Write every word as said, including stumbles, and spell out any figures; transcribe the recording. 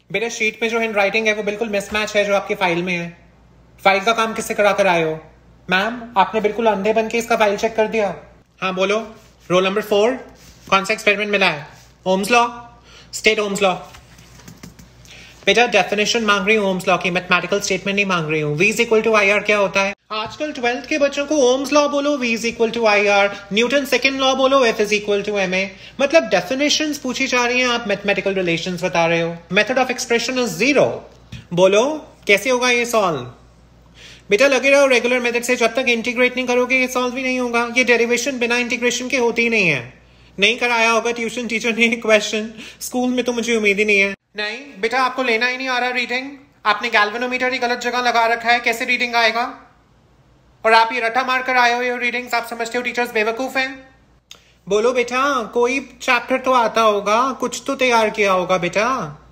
बेटा शीट में जो हैंड राइटिंग है वो बिल्कुल मिसमैच है जो आपकी फाइल में है। फाइल का काम किससे करा कर आए हो? मैम आपने बिल्कुल अंधे बन के इसका फाइल चेक कर दिया। हाँ बोलो। रोल नंबर फोर, कौन सा एक्सपेरिमेंट मिला है? Ohm's law, state Ohm's law. बेटा डेफिनेशन मांग रही हूँ ओम्स लॉ की, मैथमेटिकल स्टेटमेंट नहीं मांग रही हूँ। V is equal to I R क्या होता है? आजकल ट्वेल्थ के बच्चों को ओम्स लॉ बोलो V is equal to I R, Newton second law बोलो F is equal to M A. मतलब डेफिनेशंस पूछी जा रही हैं, आप मैथमेटिकल रिलेशंस बता रहे हो। Method of expression is zero. बोलो कैसे होगा ये सॉल्व? बेटा लगे रहो रेगुलर मेथड से, जब तक इंटीग्रेट नहीं करोगे ये सॉल्व ही नहीं होगा। ये डेरिवेशन बिना इंटीग्रेशन के होती ही नहीं है। नहीं कराया होगा ट्यूशन टीचर ने क्वेश्चन, स्कूल में तो मुझे उम्मीद ही नहीं है। नहीं बेटा आपको लेना ही नहीं आ रहा रीडिंग, आपने गैल्वेनोमीटर ही गलत जगह लगा रखा है, कैसे रीडिंग आएगा? और आप ये रट्टा मार कर आए हो ये रीडिंग्स, आप समझते हो टीचर्स बेवकूफ हैं? बोलो बेटा कोई चैप्टर तो आता होगा, कुछ तो तैयार किया होगा बेटा।